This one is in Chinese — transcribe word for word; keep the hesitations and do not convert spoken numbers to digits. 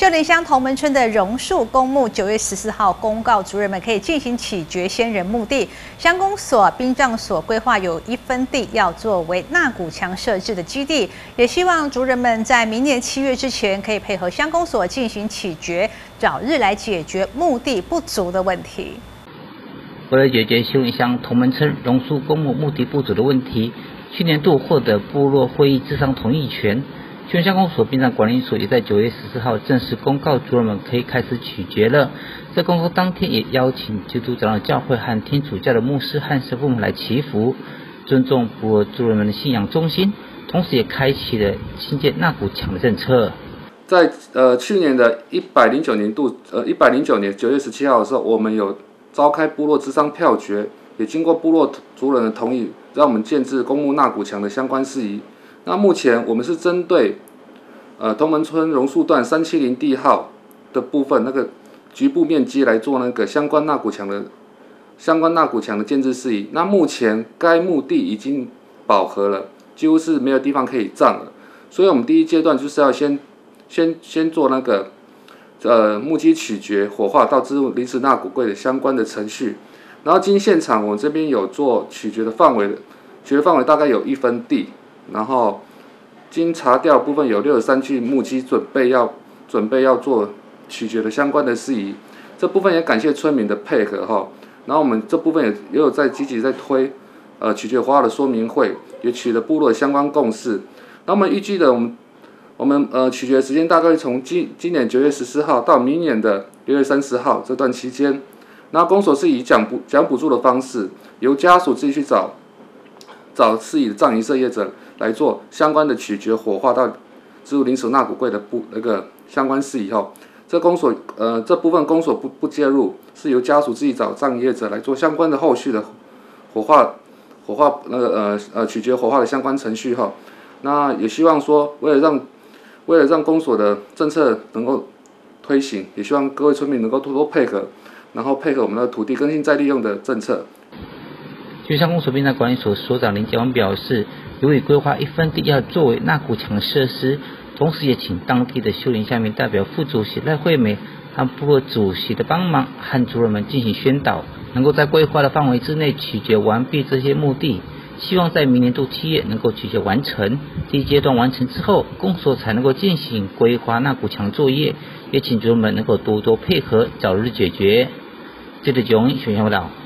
秀林乡同门村的榕树公墓九月十四号公告，族人们可以进行起掘先人墓地。乡公所、殡葬所规划有一分地要作为纳古墙设置的基地，也希望族人们在明年七月之前可以配合乡公所进行起掘，早日来解决墓地不足的问题。 为了解决秀林乡同门村榕树公墓墓地不足的问题，去年度获得部落会议之上同意权。秀林乡公所殡葬管理所也在九月十四号正式公告，族人们可以开始取决了。在公告当天，也邀请基督长老教会和天主教的牧师和神父们来祈福，尊重部落族人们的信仰中心，同时也开启了新建纳古墙的政策。 在呃去年的一百零九年度，呃一百零九年九月十七号的时候，我们有召开部落咨商票决，也经过部落族人的同意，让我们建置公墓纳古墙的相关事宜。那目前我们是针对呃同门村榕树段三七零地号的部分那个局部面积来做那个相关纳古墙的相关纳古墙的建置事宜。那目前该墓地已经饱和了，几乎是没有地方可以葬了，所以我们第一阶段就是要先先先做那个呃墓基取决、火化到置入临时纳古柜的相关的程序。然后经现场我们这边有做取决的范围的，取决范围大概有一分地。然后经查调部分有六十三具墓基准备要准备要做取决的相关的事宜，这部分也感谢村民的配合哈。然后我们这部分也也有在积极在推呃取决火化的说明会，也取得部落的相关共识。那我们预计的我们我们呃取决时间大概从今今年九月十四号到明年的六月三十号这段期间。那公所是以奖补奖补助的方式，由家属自己去找找适宜的葬仪社业者来做相关的取决火化到置入临时纳古柜的不那个相关事宜后，这公所呃这部分公所不不介入，是由家属自己找葬仪业者来做相关的后续的火化火化那个呃呃取决火化的相关程序后，那也希望说为了让为了让公所的政策能够推行，也希望各位村民能够多多配合，然后配合我们的土地更新再利用的政策。 秀林乡公所殡葬管理所所长林杰文表示，由于规划一分地要作为纳古墙设施，同时也请当地的秀林乡民代表副主席赖惠美和部落主席的帮忙，和族人们进行宣导，能够在规划的范围之内取决完毕这些墓地，希望在明年度七月能够取决完成。第一阶段完成之后，公所才能够进行规划纳古墙作业，也请族人们能够多多配合，早日解决。记者九荣秀林乡报道。